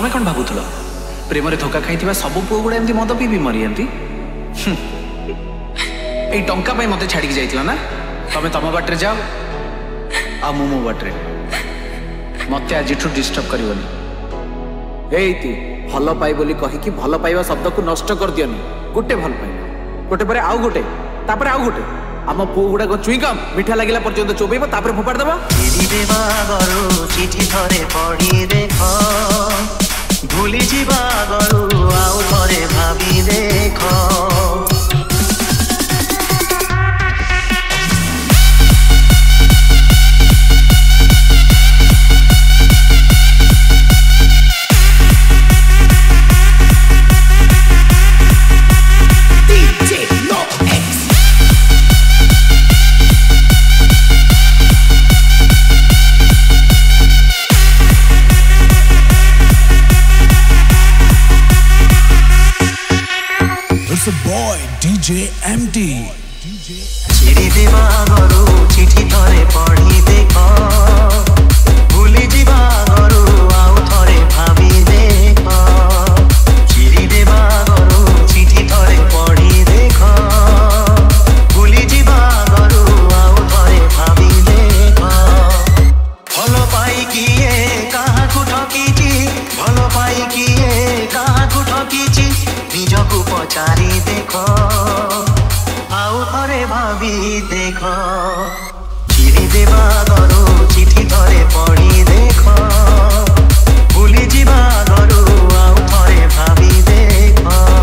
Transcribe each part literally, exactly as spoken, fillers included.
तमें कौन भावुल प्रेम धोखा खाई सब पुओ गुड़ा एमती मद पी मरी टंका मत छाड़ी जाइला ना तमें तम बाटे जाओ आ मु मो बाटे मत आज डिस्टर्ब करनी भल पाई बोली कहीकि भल पाइबा शब्द को नष्ट कर दियनी गोटे भल पाइबा गोटे पर आउ गोटे तापर आउ गोटे आम पुओ गुड़ा चुईकम मिठा लगे पर्यटन चोबेब तापर फोपाड़ देवा चिठी थरे पढ़ी देख भूली जीवा गरु आउ थरे भाभी देख It's a boy D J M D. चिरी देवा गरु चिठी थरे पढ़ी देख भूली जीवा गरु आउ थरे भाभी देख चिरी देवा गरु चिठी थरे पढ़ी देख भूली जीवा गरु आउ थरे भाभी देख भल पाई किए काहाकु ठकीची भल पाई किए काहाकु ठकीची निजकु पचारी देख आउ थरे भाभी देख चिरी देवा गरु चिठी थरे पढ़ी देख भूली जीवा गरु आउ थरे भाभी देख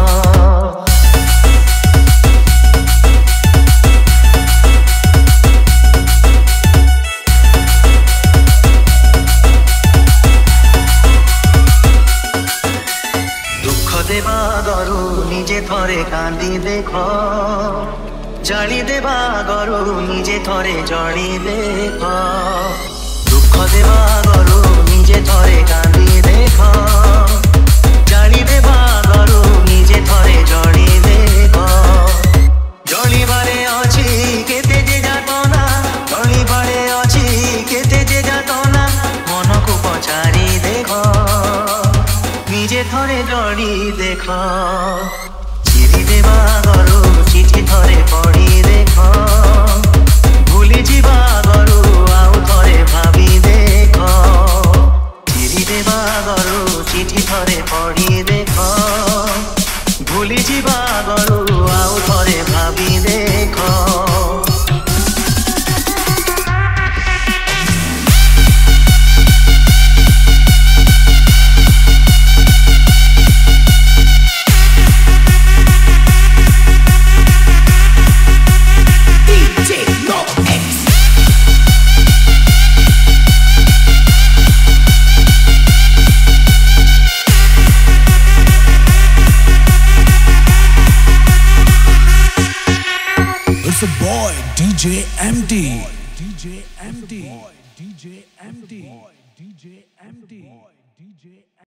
देवा गरु निजे थरे कांदी देख जाली देवा गरु निजे थरे जड़ी देख दुख देवा गरु निजे थरे कांदी देख जाली देवा गरु निजे थरे जड़ी देख जड़ी बारे अच्छी केते जे जातना जड़ी बारे अच्छी केते जे जातना मन को पचारी देख निजे थरे जड़ी देख चिरी देवा गरु चिठी थरे पढ़ी देख भूली जीवा गरु आउ थरे भाभी देख चिरी देवा गरु चिठी थरे पढ़ी देख भूली जीवा गरु आउ थरे भाभी देख It's a boy D J M D. D J M D. D J M D. D J M D.